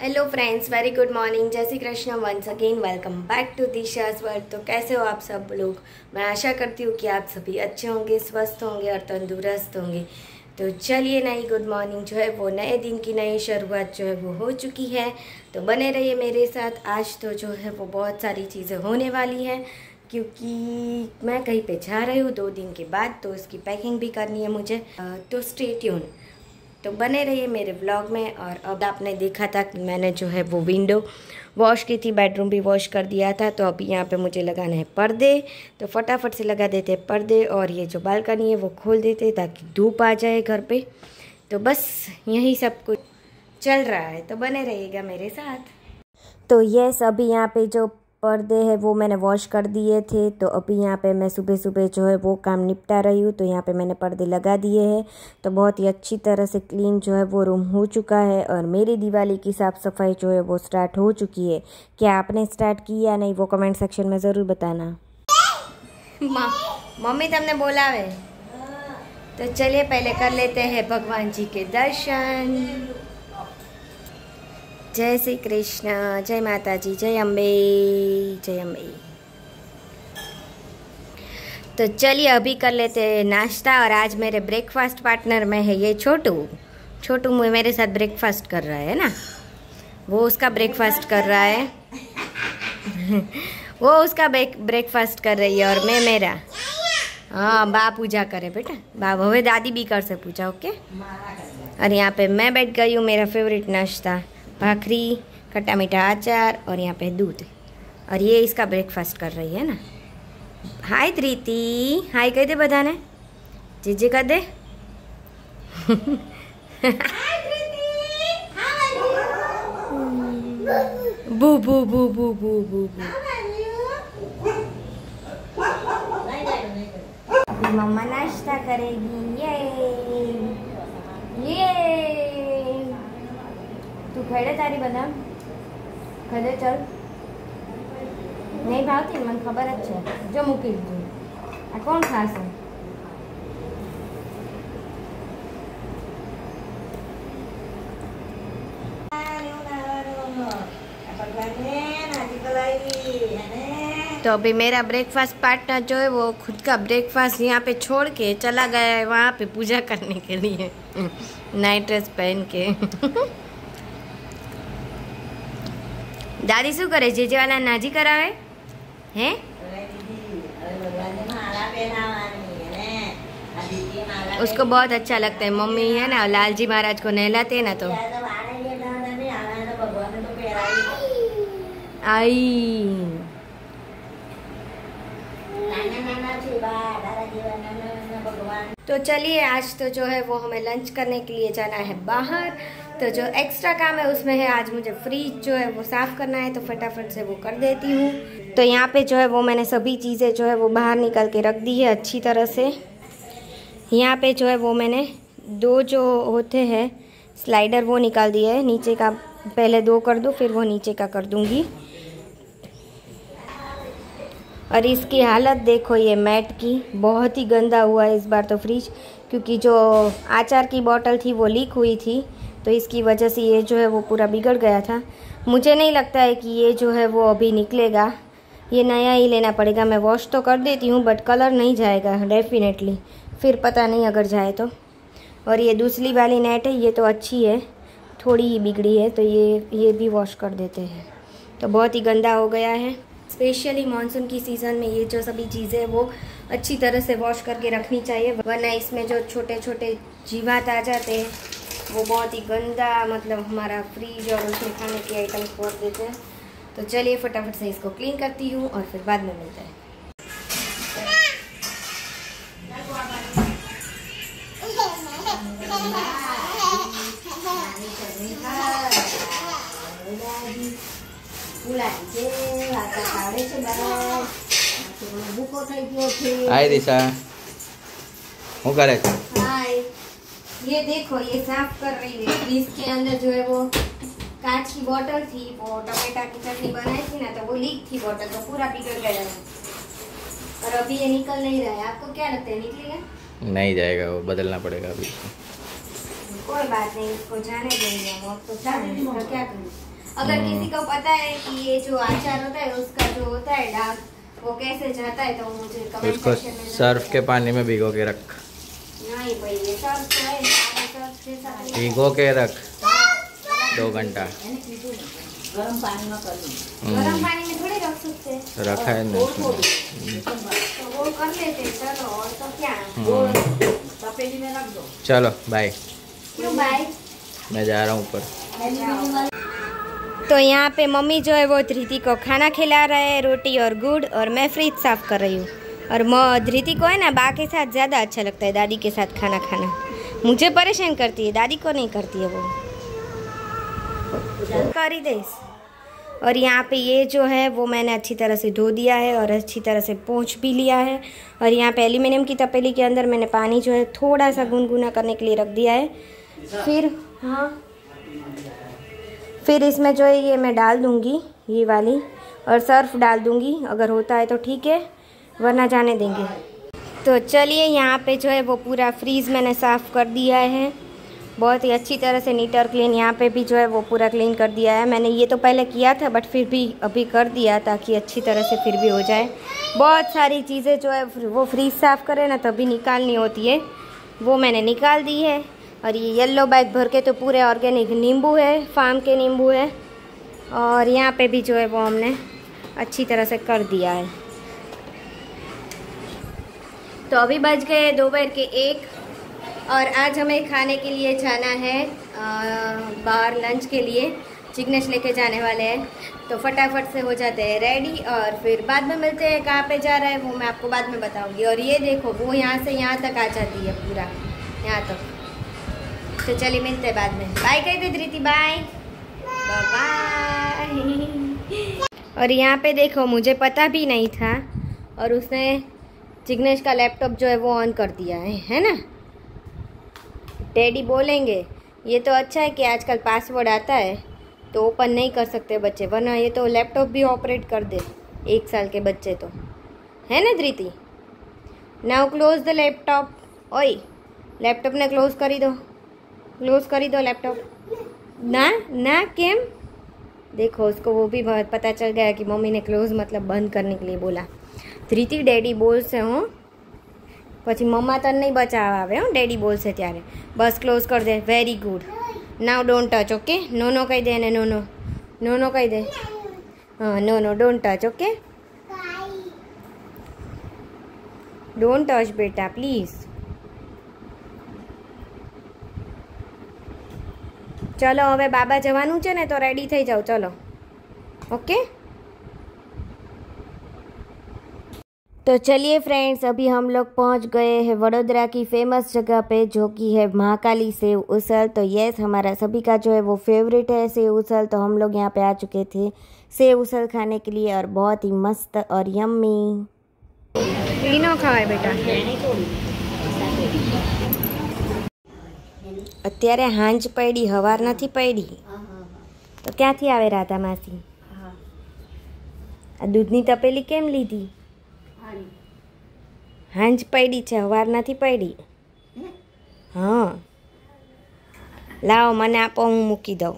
Hello friends, very good morning. जय Shri Krishna. Once again welcome back to Disha's world. तो कैसे हो आप सब लोग? मैं आशा करती हूँ कि आप सभी अच्छे होंगे, स्वस्थ होंगे और तंदुरुस्त होंगे। तो चलिए, नई गुड मॉर्निंग जो है वो नए दिन की नई शुरुआत जो है वो हो चुकी है। तो बने रहिए मेरे साथ। आज तो जो है वो बहुत सारी चीज़ें होने वाली हैं, क्योंकि मैं कहीं पे जा रही हूँ 2 दिन के बाद, तो उसकी पैकिंग भी करनी है मुझे। तो स्टे ट्यून। तो बने रहिए मेरे ब्लॉग में। और अब आपने देखा था कि मैंने जो है वो विंडो वॉश की थी, बेडरूम भी वॉश कर दिया था। तो अभी यहाँ पे मुझे लगाना है पर्दे। तो फटाफट से लगा देते हैं पर्दे, और ये जो बालकनी है वो खोल देते हैं ताकि धूप आ जाए घर पे। तो बस यही सब कुछ चल रहा है, तो बने रहिएगा मेरे साथ। तो यस, अभी यहाँ पे जो पर्दे हैं वो मैंने वॉश कर दिए थे। तो अभी यहाँ पे मैं सुबह सुबह जो है वो काम निपटा रही हूँ। तो यहाँ पे मैंने पर्दे लगा दिए हैं। तो बहुत ही अच्छी तरह से क्लीन जो है वो रूम हो चुका है, और मेरी दिवाली की साफ़ सफाई जो है वो स्टार्ट हो चुकी है। क्या आपने स्टार्ट की या नहीं, वो कमेंट सेक्शन में ज़रूर बताना। मम्मी तुमने बोला है, तो चलिए पहले कर लेते हैं भगवान जी के दर्शन। जय श्री कृष्ण, जय माता जी, जय अम्बे, जय अम्बे। तो चलिए अभी कर लेते हैं नाश्ता। और आज मेरे ब्रेकफास्ट पार्टनर में है ये छोटू। छोटू मेरे साथ ब्रेकफास्ट कर रहा है ना, वो उसका ब्रेकफास्ट कर रहा है वो उसका ब्रेकफास्ट कर रही है और मैं मेरा। हाँ, बा पूजा करे बेटा, बा हवे दादी भी कर से पूजा। ओके। और यहाँ पे मैं बैठ गई हूँ, मेरा फेवरेट नाश्ता भाखरी, खट्टा मीठा अचार और यहाँ पे दूध। और ये इसका ब्रेकफास्ट कर रही है ना। हाय धृति, हाय कह दे बधाने, जीजे कर दे बू बू बू बू बू बू बू। अभी मम्मा नाश्ता करेगी। ये तू खेड़े तारी बदाम खेड़े चल, नहीं भावती मन खबर है जो मूकी आ कौन खास है। तो अभी मेरा ब्रेकफास्ट पार्टनर जो है वो खुद का ब्रेकफास्ट यहाँ पे छोड़ के चला गया है वहाँ पे पूजा करने के लिए नाइट ड्रेस पहन के दादी शू करे, जेजे वाला नाजी करावे हैं। उसको बहुत अच्छा लगता है। मम्मी है ना लाल जी महाराज को नहलाते हैं ना, तो आई। तो चलिए, आज तो जो है वो हमें लंच करने के लिए जाना है बाहर। तो जो एक्स्ट्रा काम है उसमें है आज मुझे फ्रिज जो है वो साफ़ करना है, तो फटाफट से वो कर देती हूँ। तो यहाँ पे जो है वो मैंने सभी चीज़ें जो है वो बाहर निकाल के रख दी है अच्छी तरह से। यहाँ पे जो है वो मैंने 2 जो होते हैं स्लाइडर वो निकाल दिए है। नीचे का पहले 2 कर दूँ, फिर वो नीचे का कर दूँगी। और इसकी हालत देखो, ये मैट की बहुत ही गंदा हुआ है इस बार तो फ्रिज, क्योंकि जो आचार की बोतल थी वो लीक हुई थी, तो इसकी वजह से ये जो है वो पूरा बिगड़ गया था। मुझे नहीं लगता है कि ये जो है वो अभी निकलेगा, ये नया ही लेना पड़ेगा। मैं वॉश तो कर देती हूँ बट कलर नहीं जाएगा डेफिनेटली, फिर पता नहीं अगर जाए तो। और ये दूसरी वाली नेट है, ये तो अच्छी है, थोड़ी ही बिगड़ी है, तो ये भी वॉश कर देते हैं। तो बहुत ही गंदा हो गया है। स्पेशली मानसून की सीज़न में ये जो सभी चीज़ें वो अच्छी तरह से वॉश करके रखनी चाहिए, वरना इसमें जो छोटे छोटे जीवात आ जाते हैं वो बहुत ही गंदा, मतलब हमारा फ्रिज और उसमें खाने की आइटम खोल देते हैं। तो चलिए फटाफट से इसको क्लीन करती हूँ और फिर बाद में मिलते हैं। हाय दिशा, હું કરે છે? हाय, ये देखो ये साफ कर रही है। फ्रिज के अंदर जो है वो कांच की बोतल थी, वो टमाटर की चटनी बनाई थी ना, तो वो लीक थी बोतल, तो पूरा बिगड़ गया है। और अभी ये निकल नहीं रहा है। आपको क्या लगता है निकलेगा? नहीं जाएगा, वो बदलना पड़ेगा अभी। कोई बात नहीं, इसको जाने देंगे हम। अब तो क्या करें। अगर किसी को पता है कि ये जो अचार होता है उसका जो होता है दाग वो कैसे जाता है तो मुझे कमेंट उसको सेक्शन में सर्फ के पानी में भिगो के रख। नहीं भाई, ये सर्फ तो है, सर्फ के साथ भिगो के रख 2 घंटा। गरम पानी में कर लो। गरम पानी में थोड़ी रख सकते हैं, रखा है ना। तो वो कर लेते। चलो और तो क्या, तपेली में रख दो। चलो बाय। क्यों बाय? मैं जा रहा हूँ ऊपर। तो यहाँ पे मम्मी जो है वो धृति को खाना खिला रहे हैं, रोटी और गुड़, और मैं फ्रिज साफ कर रही हूँ। और धृति को है ना बा के साथ ज़्यादा अच्छा लगता है दादी के साथ खाना खाना। मुझे परेशान करती है, दादी को नहीं करती है वो। कर ही दे। और यहाँ पे ये जो है वो मैंने अच्छी तरह से धो दिया है और अच्छी तरह से पोंछ भी लिया है। और यहाँ पे एल्यूमिनियम की तपेली के अंदर मैंने पानी जो है थोड़ा सा गुनगुना करने के लिए रख दिया है। फिर इसमें जो है ये मैं डाल दूँगी ये वाली, और सर्फ डाल दूँगी। अगर होता है तो ठीक है, वरना जाने देंगे। तो चलिए, यहाँ पे जो है वो पूरा फ्रीज मैंने साफ़ कर दिया है बहुत ही अच्छी तरह से, नीट और क्लीन। यहाँ पे भी जो है वो पूरा क्लीन कर दिया है मैंने। ये तो पहले किया था बट फिर भी अभी कर दिया ताकि अच्छी तरह से फिर भी हो जाए। बहुत सारी चीज़ें जो है वो फ्रीज साफ़ करें ना तभी निकालनी होती है, वो मैंने निकाल दी है। और ये येलो बैग भर के तो पूरे ऑर्गेनिक नींबू है, फार्म के नींबू है। और यहाँ पे भी जो है वो हमने अच्छी तरह से कर दिया है। तो अभी बज गए दोपहर के 1 और आज हमें खाने के लिए जाना है बाहर लंच के लिए। चिकनेश लेके जाने वाले हैं, तो फटाफट से हो जाते हैं रेडी और फिर बाद में मिलते हैं। कहाँ पे जा रहा है वो मैं आपको बाद में बताऊंगी। और ये देखो वो यहाँ से यहाँ तक आ जाती है, पूरा यहाँ तक। तो चलिए मिलते हैं बाद में। बाय कह दे धृति, बाय बाय। और यहाँ पे देखो मुझे पता भी नहीं था और उसने चिकनेश का लैपटॉप जो है वो ऑन कर दिया है ना। डैडी बोलेंगे। ये तो अच्छा है कि आजकल पासवर्ड आता है तो ओपन नहीं कर सकते बच्चे, वरना ये तो लैपटॉप भी ऑपरेट कर दे 1 साल के बच्चे तो, है ना Dhriti. Now close the laptop. ओए लैपटॉप ने क्लोज करी दो, क्लोज करी दो लैपटॉप। ना ना केम देखो उसको वो भी बहुत पता चल गया कि मम्मी ने क्लोज मतलब बंद करने के लिए बोला। धृति डैडी बोल से हो પછી મમ્મા તને નહીં બચાવવા આવે હો, ડેડી બોલશે ત્યારે બસ ક્લોઝ કરી દે। Very good, now don't touch, okay. No no કહી દે, અને નો નો નો નો કહી દે। હા no no don't touch, okay. Don't touch બેટા પ્લીઝ। ચલો હવે બાબા જવાનું છે ને તો રેડી થઈ જાઓ, ચલો ઓકે। तो चलिए फ्रेंड्स, अभी हम लोग पहुंच गए हैं वडोदरा की फेमस जगह पे जो कि है महाकाली सेव उसल। तो यस, हमारा सभी का जो है वो फेवरेट है सेव उसल। तो हम लोग यहाँ पे आ चुके थे सेव उसल खाने के लिए और बहुत ही मस्त और यम्मी। तीनों खाए बेटा। અત્યારે હાંજ પડી, હવાર નથી પડી તો ક્યાંથી આવે રાધા માસી? આ દૂધની તપેલી કેમ લીધી? હાંજ પડી છે, હવાર નથી પડી। हाँ लाओ મને આપો, હું મૂકી દઉં।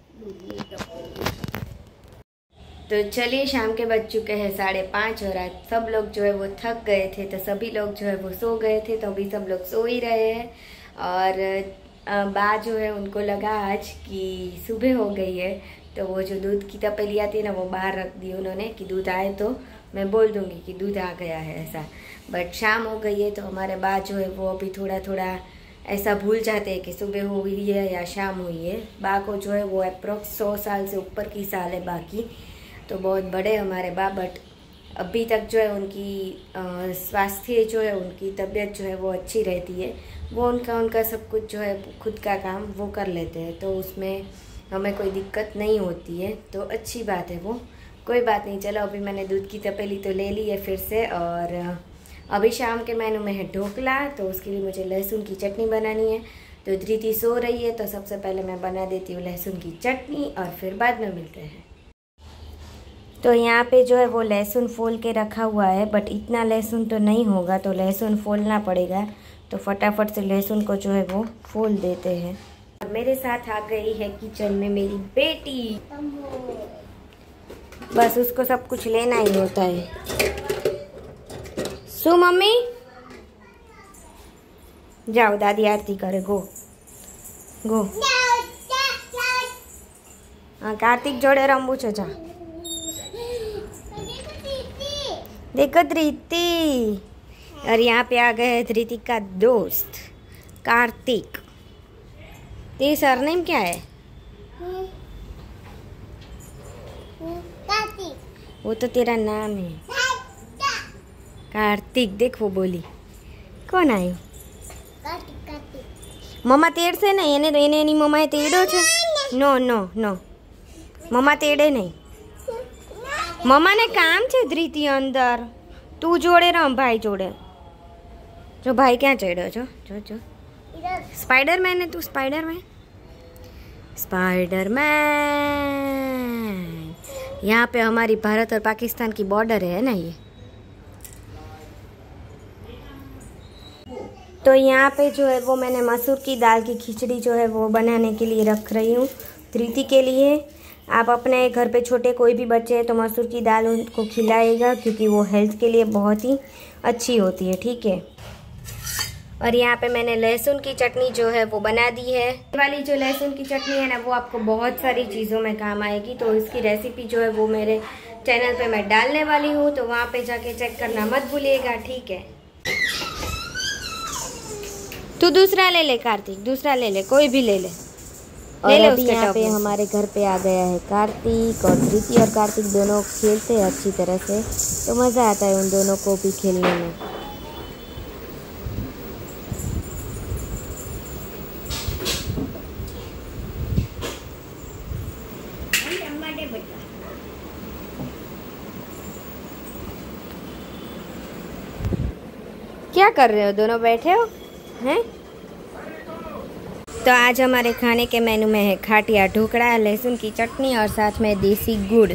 तो चलिए, शाम के बज चुके हैं 5:30 और आज सब लोग जो है वो थक गए थे तो सभी लोग जो है वो सो गए थे। तो अभी सब लोग सो ही रहे हैं। और बा जो है उनको लगा आज कि सुबह हो गई है तो वो जो दूध की तपेली आती है ना वो बाहर रख दी उन्होंने कि दूध आए तो मैं बोल दूंगी कि दूध आ गया है ऐसा। बट शाम हो गई है तो हमारे बा जो है वो अभी थोड़ा थोड़ा ऐसा भूल जाते हैं कि सुबह हुई है या शाम हुई है। बा को जो है वो अप्रोक्स 100 साल से ऊपर की साल है बाकी, तो बहुत बड़े हमारे बा। बट अभी तक जो है उनकी स्वास्थ्य जो है उनकी तबीयत जो है वो अच्छी रहती है। वो उनका सब कुछ जो है खुद का काम वो कर लेते हैं, तो उसमें हमें कोई दिक्कत नहीं होती है, तो अच्छी बात है वो। कोई बात नहीं। चलो अभी मैंने दूध की तपेली तो ले ली है फिर से। और अभी शाम के मेनू में है ढोकला, तो उसके लिए मुझे लहसुन की चटनी बनानी है। तो धृति सो रही है तो सबसे पहले मैं बना देती हूँ लहसुन की चटनी और फिर बाद में मिलते हैं। तो यहाँ पे जो है वो लहसुन फोल के रखा हुआ है, बट इतना लहसुन तो नहीं होगा तो लहसुन फोलना पड़ेगा। तो फटाफट से लहसुन को जो है वो फोल देते हैं। मेरे साथ आ गई है किचन में मेरी बेटी। बस उसको सब कुछ लेना ही होता है। सु मम्मी जाओ, दादी आरती करे। गो गो। हाँ, कार्तिक जोड़े रमवू छे। जा देखो धृति। और यहाँ पे आ गए धृति का दोस्त कार्तिक। तेरी सरनेम क्या है? वो तो तेरा नाम है कार्तिक। देख वो बोली। कौन आयो? मम्मा तेड़से नहीं। એને એની મમ્માએ તેડ્યો છે? નો નો નો, મમ્મા તેડે નહીં। મમ્માને કામ છે ધ્રીતિ અંદર। તું જોડે રમ ભાઈ જોડે। જો ભાઈ ક્યાં ચડ્યો છો? જો જો स्पाइडरमैन है तू। Spiderman Spiderman. यहाँ पे हमारी भारत और पाकिस्तान की बॉर्डर है ना ये। तो यहाँ पे जो है वो मैंने मसूर की दाल की खिचड़ी जो है वो बनाने के लिए रख रही हूँ धृति के लिए। आप अपने घर पे छोटे कोई भी बच्चे हैं तो मसूर की दाल उनको खिलाएगा, क्योंकि वो हेल्थ के लिए बहुत ही अच्छी होती है। ठीक है। और यहाँ पे मैंने लहसुन की चटनी जो है वो बना दी है। ये वाली जो लहसुन की चटनी है ना, वो आपको बहुत सारी चीज़ों में काम आएगी। तो इसकी रेसिपी जो है वो मेरे चैनल पे मैं डालने वाली हूँ, तो वहाँ पे जाके चेक करना मत भूलिएगा। ठीक है। तू दूसरा ले ले कार्तिक, दूसरा ले ले, कोई भी ले ले। और अभी यहाँ पे हमारे घर पे आ गया है कार्तिक, और धृति और कार्तिक दोनों खेलते हैं अच्छी तरह से, तो मज़ा आता है उन दोनों को भी खेलने में। क्या कर रहे हो दोनों? बैठे हो हैं? तो आज हमारे खाने के मेनू में है खाटिया ढोकड़ा, लहसुन की चटनी और साथ में देसी गुड़।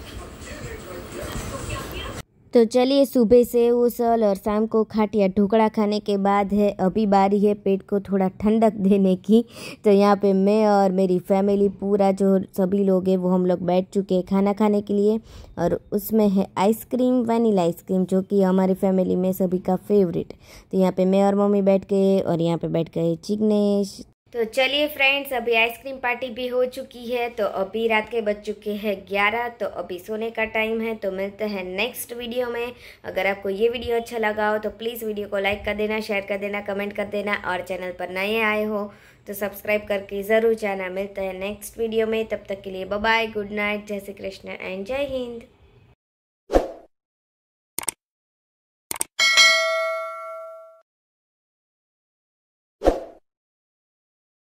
तो चलिए, सुबह से उसल और शाम को खाटिया ढोकड़ा खाने के बाद है अभी बारी है पेट को थोड़ा ठंडक देने की। तो यहाँ पे मैं और मेरी फैमिली, पूरा जो सभी लोग हैं वो हम लोग बैठ चुके हैं खाना खाने के लिए। और उसमें है आइसक्रीम, वनीला आइसक्रीम, जो कि हमारी फैमिली में सभी का फेवरेट। तो यहाँ पे मैं और मम्मी बैठ गए और यहाँ पे बैठ गए चिग्नेश। तो चलिए फ्रेंड्स, अभी आइसक्रीम पार्टी भी हो चुकी है। तो अभी रात के बज चुके हैं 11, तो अभी सोने का टाइम है। तो मिलते हैं नेक्स्ट वीडियो में। अगर आपको ये वीडियो अच्छा लगा हो तो प्लीज़ वीडियो को लाइक कर देना, शेयर कर देना, कमेंट कर देना, और चैनल पर नए आए हो तो सब्सक्राइब करके ज़रूर जाना। मिलते हैं नेक्स्ट वीडियो में। तब तक के लिए बाय बाय, गुड नाइट, जय श्री कृष्ण एंड जय हिंद।